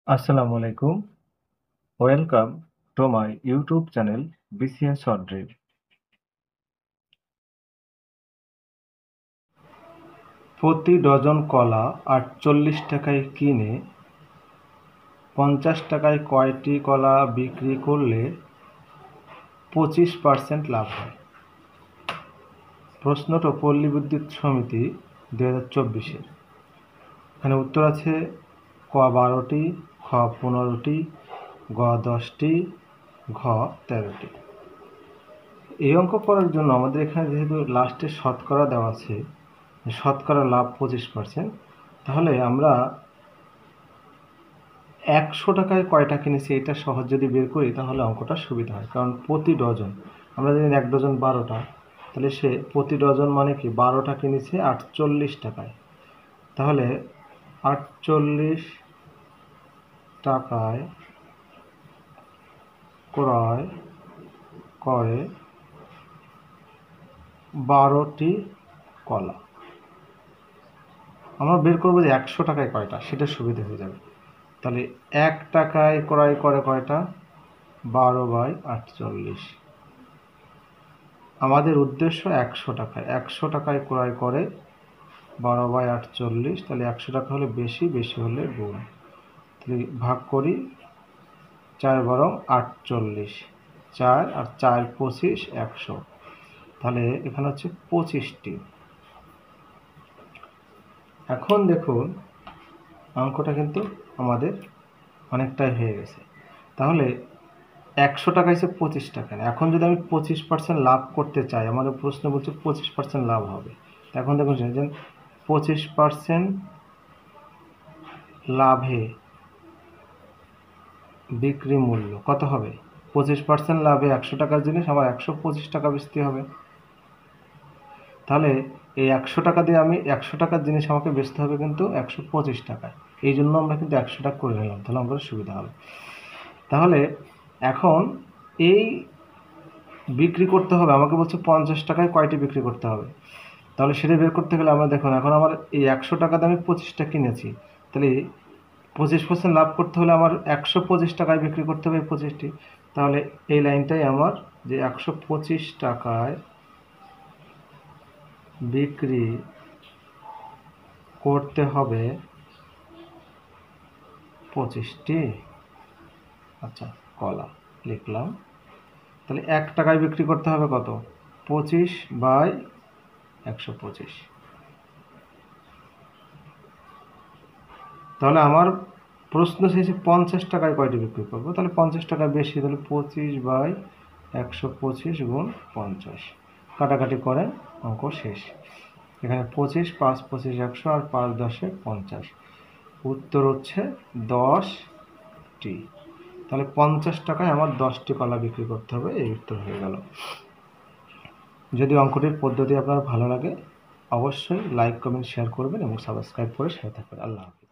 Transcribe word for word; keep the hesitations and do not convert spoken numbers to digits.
আসসালামু আলাইকুম। Welcome to my YouTube channel BCS short drill. প্রতি ডজন কলা আটচল্লিশ টাকায় কিনে পঞ্চাশ টাকায় কয়টি কলা বিক্রি করলে পঁচিশ পার্সেন্ট লাভ হয়? প্রশ্নটা পল্লী বিদ্যুৎ সমিতি দু হাজার চব্বিশের। এখানে উত্তর আছে ক বারোটি, খ পনেরোটি, গ দশটি, ঘ তেরোটি। এই অঙ্ক করার জন্য আমাদের এখানে যেহেতু লাস্টে শতকরা দেওয়া আছে, শতকরা লাভ পঁচিশ পার্সেন্ট, তাহলে আমরা একশো টাকায় কয়টা কিনেছি এটা সহজ যদি বের করি তাহলে অঙ্কটা সুবিধা হয়। কারণ প্রতি ডজন, আমরা জানি এক ডজন বারোটা, তাহলে সে প্রতি ডজন মানে কি বারোটা কিনেছে আটচল্লিশ টাকায়। তাহলে আটচল্লিশ টাকায় ক্রয় করে বারোটি কলা। আমরা বের করবো যে একশো টাকায় কয়টা, সেটা সুবিধা হয়ে যাবে। তাহলে এক টাকায় ক্রয় করে কয়টা? বারো বাই আটচল্লিশ। আমাদের উদ্দেশ্য একশো টাকায়, একশো টাকায় ক্রয় করে বারো বাই আটচল্লিশ। তাহলে একশো টাকা হলে বেশি, বেশি হলে গুণ। তাহলে ভাগ করি, চার বারো আটচল্লিশ, চার আর চার পঁচিশ, একশো। তাহলে এখানে হচ্ছে পঁচিশটি। এখন দেখুন অঙ্কটা কিন্তু আমাদের অনেকটাই হয়ে গেছে। তাহলে একশো টাকা হিসেবে পঁচিশ টাকা। এখন যদি আমি পঁচিশ পার্সেন্ট লাভ করতে চাই, আমাদের প্রশ্ন বলছে পঁচিশ পার্সেন্ট লাভ হবে। এখন দেখুন যে পঁচিশ পার্সেন্ট লাভে বিক্রি মূল্য কত হবে? পঁচিশ পার্সেন্ট লাভে একশো টাকার জিনিস আমার একশো পঁচিশ টাকা বেচতে হবে। তাহলে এই একশো টাকা দিয়ে আমি একশো টাকার জিনিস আমাকে বেচতে হবে কিন্তু একশো পঁচিশ টাকায়। এই জন্য আমরা কিন্তু একশো টাকা করে নিলাম, তাহলে আমাদের সুবিধা হবে। তাহলে এখন এই বিক্রি করতে হবে, আমাকে বলছে পঞ্চাশ টাকায় কয়টি বিক্রি করতে হবে। তাহলে সেটা বের করতে গেলে আমরা দেখুন, এখন আমার এই একশো টাকাতে আমি পঁচিশটা কিনেছি, তাহলে পঁচিশ পার্সেন্ট লাভ করতে হলে আমার একশো পঁচিশ টাকায় বিক্রি করতে হবে পঁচিশটি। তাহলে এই লাইনটাই আমার, যে একশো পঁচিশ টাকায় বিক্রি করতে হবে পঁচিশটি আচ্ছা কলা লিখলাম। তাহলে এক টাকায় বিক্রি করতে হবে কত? পঁচিশ বাই একশো পঁচিশ। তাহলে আমার প্রশ্ন শেষে পঞ্চাশ টাকায় কয়টি বিক্রি করবো? তাহলে পঞ্চাশ টাকা বেশি, তাহলে পঁচিশ বাই একশো পঁচিশ গুণ পঞ্চাশ। কাটাকাটি করে অঙ্ক শেষ। এখানে পঁচিশ, পাঁচ পঁচিশ একশো, আর পাঁচ দশে পঞ্চাশ। উত্তর হচ্ছে দশটি। তাহলে পঞ্চাশ টাকায় আমার দশটি কলা বিক্রি করতে হবে, এই উত্তর হয়ে গেল। যদি অঙ্কটির পদ্ধতি আপনার ভালো লাগে অবশ্যই লাইক কমেন্ট শেয়ার করবেন এবং সাবস্ক্রাইব করে সাথে থাকবেন। আল্লাহ হাফিজ।